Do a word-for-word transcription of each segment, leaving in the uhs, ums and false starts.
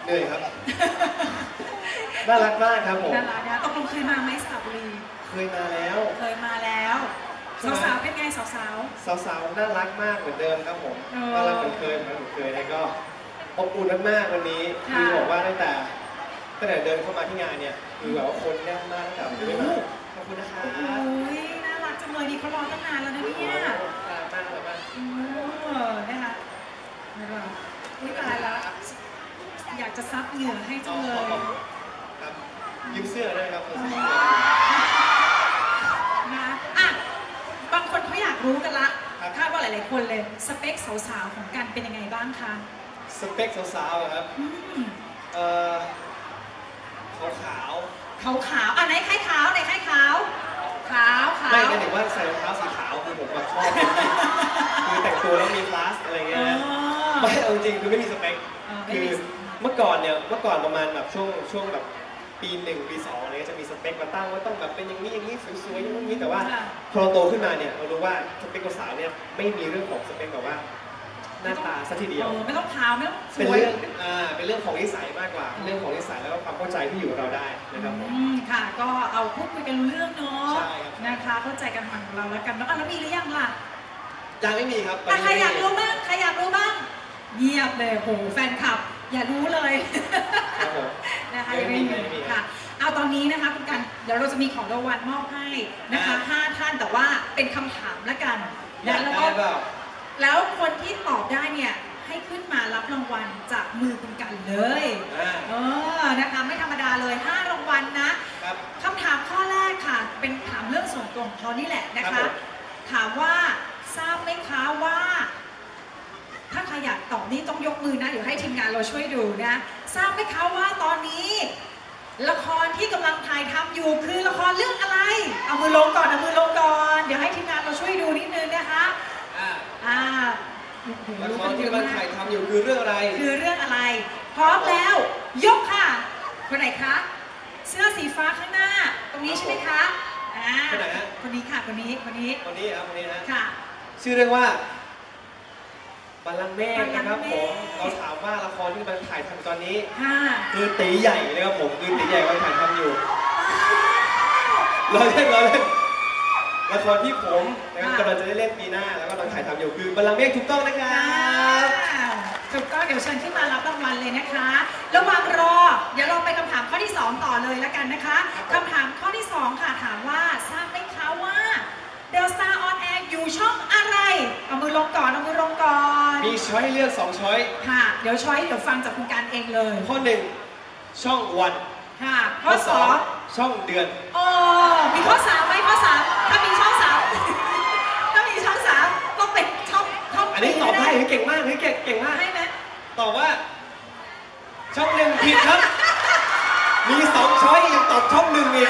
เหนื่อยครับน่ารักมากครับผมน่ารักนะตกลงเคยมาไหมสระบุรีเคยมาแล้วเคยมาแล้วสาวๆเป็นไงสาวๆสาวๆน่ารักมากเหมือนเดิมครับผมน่ารักเหมือนเคยเหมือนเคยแล้วก็อบอุ่นมากๆวันนี้คือบอกว่าตั้งแต่ตั้งแต่เดินเข้ามาที่งานเนี่ยคือแบบว่าคนแน่นมากตั้งแต่ไม่มาขอบคุณนะคะโอ้ยน่ารักจังเลยนี่เขารอตั้งนานแล้วนะเนี่ยน่ารักมากน่ารักมากเออนะคะอุ้ยตายแล้วอยากจะซับเหงื่อให้จังเลยครับยืมเสื้อได้ครับนะอ่ะบางคนเขาอยากรู้กันละคาดว่าหลายๆคนเลยสเปคสาวๆของกันเป็นยังไงบ้างคะสเปคสาวๆครับเอ่อขาวขาวขาวขาวอ่ะไหนใครขาวไหนใครขาวขาวขาวไม่กันถึงว่าใส่รองเท้าสีขาวคือผมแบบชอบคือแต่งตัวแล้วมีคลาสอะไรเงี้ยไม่เอาจริงคือไม่มีสเปคคือเมื่อก่อนเนี่ยเมื่อก่อนประมาณแบบช่วงช่วงแบบปีหนึ่งปีสองอะไรจะมีสเปคมาตั้งว่าต้องแบบเป็นอย่างนี้อย่างนี้สวยๆอย่างนี้แต่ว่าพอเราโตขึ้นมาเนี่ยเรารู้ว่าสเปคสาวเนี่ยไม่มีเรื่องของสเปคแบบว่าหน้าตาสักทีเดียวไม่ต้องขาวไม่ต้องสวยเป็นเรื่องอ่าเป็นเรื่องของนิสัยมากกว่าเรื่องของนิสัยแล้วก็ความเข้าใจที่อยู่กับเราได้นะครับผมค่ะก็เอาพูดคุยกันรู้เรื่องเนาะนะคะเข้าใจกันฝั่งของเราแล้วกันแล้วแล้วมีหรือยังล่ะยังไม่มีครับแต่ใครอยากรู้บ้างใครอยากรู้บ้างเงียบเลยโหแฟนคลับอย่ารู้เลยนะคะยังไม่มีค่ะเอาตอนนี้นะคะคุณกันเดี๋ยวเราจะมีของรางวัลมอบให้นะคะห้าท่านแต่ว่าเป็นคำถามละกันแล้วก็แล้วคนที่ตอบได้เนี่ยให้ขึ้นมารับรางวัลจากมือคุณกันเลยเออนะคะไม่ธรรมดาเลยห้ารางวัลนะคำถามข้อแรกค่ะเป็นถามเรื่องส่วนตัวของเขานี่แหละนะคะถามว่าทราบไหมคะว่าถ้าใครอยากตอบนี่ต้องยกมือนะเดี๋ยวให้ทีมงานเราช่วยดูนะทราบไหมคะว่าตอนนี้ละครที่กำลังถ่ายทำอยู่คือละครเรื่องอะไรเอามือลงก่อนเอามือลงก่อนเดี๋ยวให้ทีมงานเราช่วยดูนิดนึงนะคะอ่าละครที่กำลังถ่ายทำอยู่คือเรื่องอะไรคือเรื่องอะไรพร้อมแล้วยกค่ะคนไหนคะเสื้อสีฟ้าข้างหน้าตรงนี้ใช่ไหมคะอ่าคนไหนฮะคนนี้ค่ะคนนี้คนนี้คนนี้ครับคนนี้นะค่ะชื่อเรื่องว่าบัลลังก์เมฆนะครับผมเราถามว่าละครที่กำลังถ่ายทำตอนนี้คือตีใหญ่นะครับผมคือตีใหญ่กำลังถ่ายทำอยู่เราเล่นเราเล่นละครที่ผมนะครับกำลังจะได้เล่นปีหน้าแล้วก็กำลังถ่ายทำอยู่คือบัลลังก์เมฆถูกต้องนะครับถูกต้องเดี๋ยวเชิญขึ้นมารับรางวัลเลยนะคะระหว่างรอเดี๋ยวเราไปคำถามข้อที่สองต่อเลยแล้วกันนะคะคำถามข้อที่สองค่ะถามว่าทราบไหมคะว่าเดลสตาร์ออนแอร์อยู่ช่องอะไรเอามือลงก่อนเอามือลงก่อนมีช้อยให้เลือกสองช้อยค่ะเดี๋ยวช้อยเดี๋ยวฟังจากคุณการเองเลยข้อหนึ่งช่องวันค่ะข้อสองช่องเดือนโอ้มีข้อสามไหมข้อสามถ้ามีช่องสามถ้ามีช่องสามต้องเป็นช่องช่องอันนี้ตอบได้เก่งมากเฮ้ยเก่งเก่งมากให้ไหมตอบว่าช่องหนึ่งผิดครับมีสองช้อยยังตอบช่องหนึ่งอีก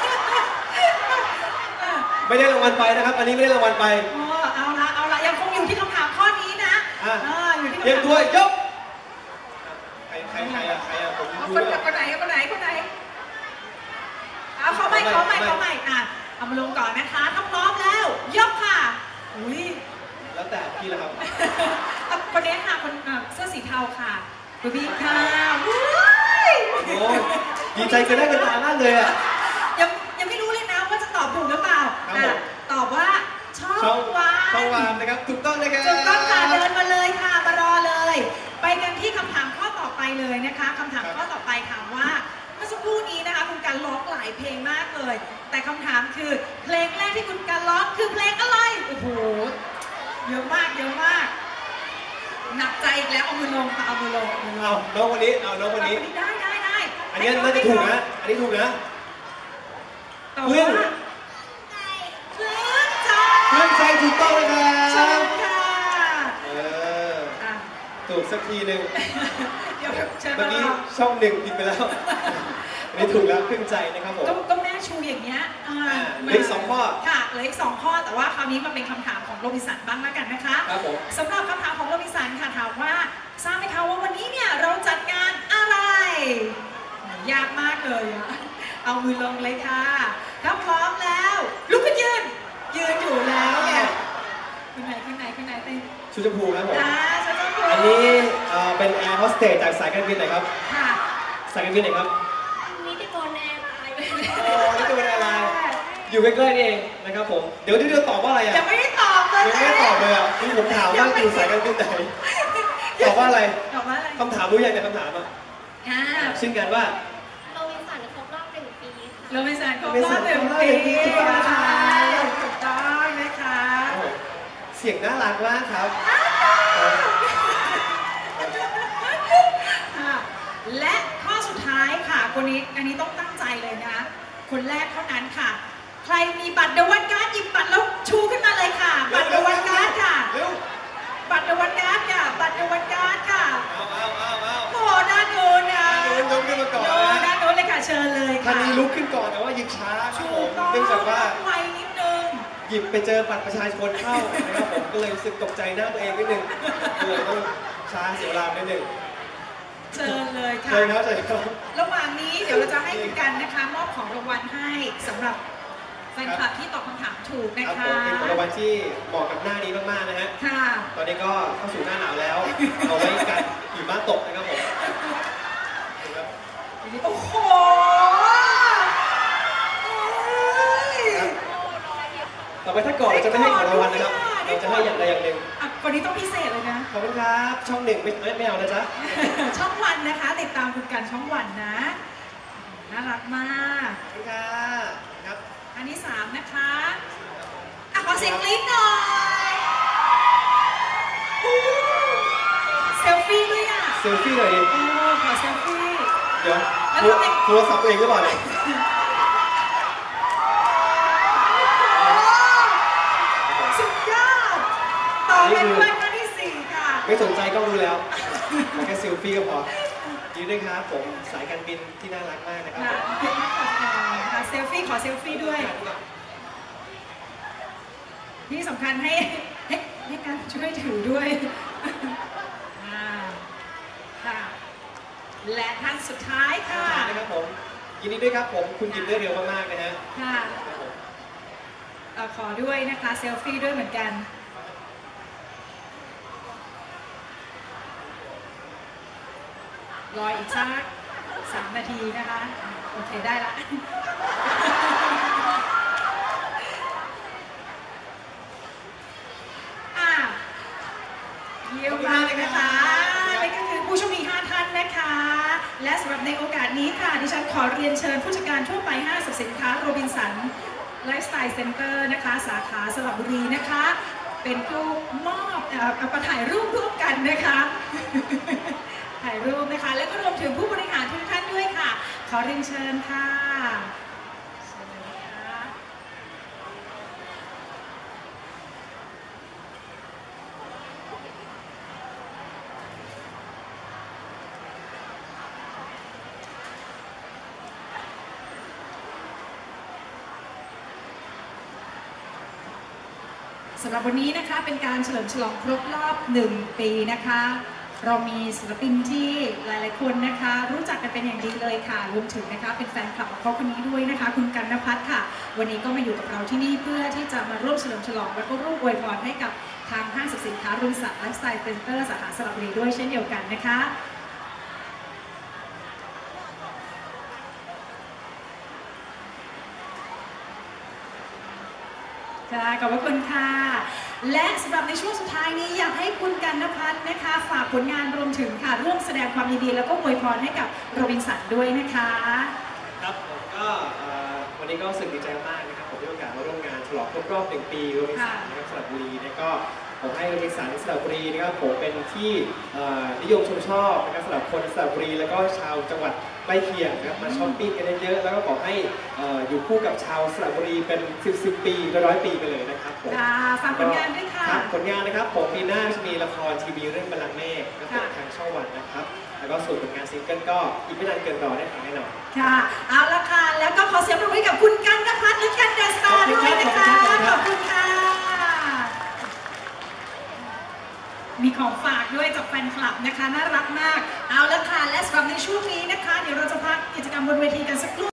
ไม่ได้รางวัลไปนะครับอันนี้ไม่ได้รางวัลไปอ๋อเอาละเอาละยังคงอยู่ที่คำถามข้อนี้นะอ่าอยู่ที่คำถามเรียกตัวยกใครใครใครอะใครอะผมรู้แล้วคนไหนคนไหนคนไหนเอาเขาใหม่เขาใหม่เขาใหม่อ่ะเอามาลงก่อนนะคะถ้าพร้อมแล้วยกค่ะอุ้ยแล้วแต่พี่ละครับคนนี้ค่ะคนเสื้อสีเทาค่ะดูบีค่ะว้ายโอ้ดีใจกันได้กันตามากเลยอ่ะยังยังไม่รู้เลยนะว่าจะตอบถูกหรือเปล่าตอบว่าช่องวานช่องวานนะครับถูกต้องนะครับถูกต้องค่ะเดินมาเลยค่ะมารอเลยไปกันที่คำถามข้อต่อไปเลยนะคะคำถามข้อต่อไปถามว่าเมื่อสักครู่นี้นะคะคุณการร้องหลายเพลงมากเลยแต่คำถามคือเพลงแรกที่คุณการร้องคือเพลงอะไรโอ้โหเยอะมากเยอะมากหนักใจอีกแล้วเอามือลงค่ะเอามือลงเอาน้องวันนี้เอาน้องวันนี้ได้ได้ได้อันนี้น่าจะถูกนะอันนี้ถูกนะเพื่อนเพื่อนใจเพื่อนใจถูกต้องเลยครับใช่ค่ะเออถูกสักทีหนึ่งเดี๋ยวเมื่อกี้ช่องหนึ่งผิดไปแล้วไม่ถูกแล้วขึ้นใจนะครับผมก็แม่ชูอย่างเงี้ยเหลืออีกสองข้อค่ะเหลืออีกสองข้อแต่ว่าคราวนี้มาเป็นคำถามของโรบินสันบ้างแล้วกันนะคะครับผมสำหรับคำถามของโรบินสันค่ะถามว่าทราบไหมคะว่าวันนี้เนี่ยเราจัดงานอะไรยากมากเลยเอามือลงเลยค่ะถ้าพร้อมแล้วลุกขึ้นยืนยืนอยู่แล้วเนี่ยข้างไหนข้างไหนข้างไหนเป็นชุดชมพูครับผมอ่าชุดชมพูอันนี้เป็นแอร์โฮสเตสจากสายการบินไหนครับค่ะสายการบินไหนครับนิติกรแอร์ไลน์โอ้นิติกรแอร์ไลน์อยู่ใกล้ๆนี่เองนะครับผมเดี๋ยวเดี๋ยวตอบว่าอะไรอ่ะยังไม่ได้ตอบเลยยังไม่ได้ตอบเลยอ่ะคือผมถามว่าอยู่สายการบินไหนตอบว่าอะไรตอบว่าอะไรคำถามรู้ยังเนี่ยคำถามอ่ะอ่าชื่อกันว่าโรบินสันครบรอบหนึ่งปีค่ะโรบินสันครบรอบหนึ่งปีนะคะถูกต้องนะคะโอ้โหเสียงน่ารักมากครับอ่ะและข้อสุดท้ายค่ะคนนี้อันนี้ต้องตั้งใจเลยนะคนแรกเท่านั้นค่ะ ใครมีบัตรเดวันการ์ดหยิบบัตรแล้วชูขึ้นมาเลยค่ะ บัตรเดวันการ์ดค่ะเร็วบัตรเดวันการ์ดค่ะบัตรเดวันการ์ดค่ะเอาเอาเอาเอาโอ้ด้านโน้นนะโดนยกขึ้นมาก่อนโน้นด้านโน้นเลยค่ะเชิญเลยท่าค่ะนนี้ลุกขึ้นก่อนแต่ว่าหยิบช้าครับชูผมต้องเนื่องจากว่าไวนิดนึงหยิบไปเจอบัตรประชาชนเข้านะครับผมก็เลยรู้สึกตกใจหน้าตัวเองนิดนึงก็เลยต้องช้าเสียเวลานิดนึงเชิญเลยค่ะใช่ครับใช่ครับระหว่างนี้เดี๋ยวเราจะให้คุณกันนะคะมอบของรางวัลให้สำหรับแฟนคลับที่ตอบคำถามถูกนะครับผมคะเป็นของรางวัลที่เหมาะกับหน้านี้มากๆนะฮะค่ะตอนนี้ก็เข้าสู่หน้าหนาวแล้ว เอาไว้กันหิมะตกนะครับผมครับโอ้โหโอ้ยต่อไปถ้าก่อนเราจะไม่ให้ของรางวัลนะครับ เราจะให้อย่างใดอย่างหนึ่งอ่ะคนนี้ต้องพิเศษเลยนะขอบคุณครับ ช่องหนึ่งไม่ไม่เอานะจ๊ะช่องวันนะคะ ติดตามคุณกันช่องวันนะ น่ารักมากขอบคุณค่ะครับอันที่สามนะคะอ่ะขอเสียงกรี๊ดหน่อยอู้เซลฟี่ด้วยอ่ะเซลฟี่หน่อยดิโอ้ขอเซลฟี่เดี๋ยวแล้วโทรทำไมโทรศัพท์ตัวเองหรือเปล่าเนี่ยสุดยอดต่อเป็นเพื่อนครั้งที่สี่ค่ะไม่สนใจก็รู้แล้วขอแค่เซลฟี่ก็พอยินดีด้วยครับผมสายการบินที่น่ารักมากนะครับค่ะผมค่ะเซลฟี่ขอเซลฟี่ด้วย ที่สำคัญให้ให้ให้การช่วยถือด้วยอ่าค่ะ และท่านสุดท้ายค่ะนะครับผมยินดีด้วยครับผมคุณหยิบได้เร็วมากๆนะฮะค่ะครับผมเอ่อขอด้วยนะคะเซลฟี่ด้วยเหมือนกัน รออีกสักสามนาทีนะคะ โอเคได้ละ อ่ะเยี่ยมมากเลยนะคะนี่ก็คือผู้โชคดีห้าท่านนะคะ และสำหรับในโอกาสนี้ค่ะ ดิฉันขอเรียนเชิญผู้จัดการทั่วไปห้างสรรพสินค้าโรบินสันไลฟ์สไตล์เซ็นเตอร์นะคะ สาขาสระบุรีนะคะ เป็นผู้มอบเอ่อเอามาถ่ายรูปร่วมกันนะคะ ถ่ายรูปนะคะ และก็รวมถึงผู้บริหารทุกท่านด้วยค่ะ ขอเรียนเชิญค่ะเชิญเลยนะคะ สำหรับวันนี้นะคะเป็นการเฉลิมฉลองครบรอบหนึ่งปีนะคะ เรามีศิลปินที่หลายๆคนนะคะ รู้จักกันเป็นอย่างดีเลยค่ะรวมถึงนะคะเป็นแฟนคลับของเขาคนนี้ด้วยนะคะ คุณกันนภัทรค่ะ วันนี้ก็มาอยู่กับเราที่นี่เพื่อที่จะมาร่วมเฉลิมฉลองและก็ร่วมอวยพรให้กับทางห้างสรรพสินค้ารุ่นสัตว์ไลฟ์สไตล์เซ็นเตอร์สาขาสระบุรีด้วยเช่นเดียวกันนะคะ ค่ะขอบพระคุณค่ะ และสำหรับในช่วงสุดท้ายนี้อยากให้คุณกันนภัทรนะคะฝากผลงานรวมถึงค่ะร่วมแสดงความยินดีแล้วก็อวยพรให้กับโรบินสันด้วยนะคะครับผมก็เอ่อวันนี้ก็รู้สึกดีใจมากนะครับผมได้โอกาสมาร่วมงานฉลองครบรอบหนึ่งปีโรบินสันนะครับสระบุรีนะก็ผมให้โรบินสันสระบุรีนะครับผมเป็นที่เอ่อนิยมชมชอบนะครับสำหรับคนสระบุรีแล้วก็ชาวจังหวัดใกล้เคียงนะครับมาช้อปปิ้งกันเยอะๆแล้วก็ขอให้เอ่ออยู่คู่กับชาวสระบุรีเป็นสิบสิบปีร้อยๆปีไปเลยนะครับผมค่ะฝากผลงานด้วยค่ะรับผลงานนะครับผมปีหน้าจะมีละครทีวีเรื่องบัลลังก์เมฆนะครับค่ะทางช่องวันนะครับแล้วก็ส่วนผลงานซิงเกิลก็อีกไม่นานเกินรอได้ฟังแน่นอนค่ะเอาละค่ะแล้วก็ขอเสียงปรบมือให้กับคุณกันนภัทรหรือกันเดอะสตาร์ด้วยนะคะขอบคุณครับขอบคุณค่ะ มีของฝากด้วยจากแฟนคลับนะคะน่ารักมาก เอาละค่ะและสำหรับในช่วงนี้นะคะ เดี๋ยวเราจะพักกิจกรรมบนเวทีกันสักครู่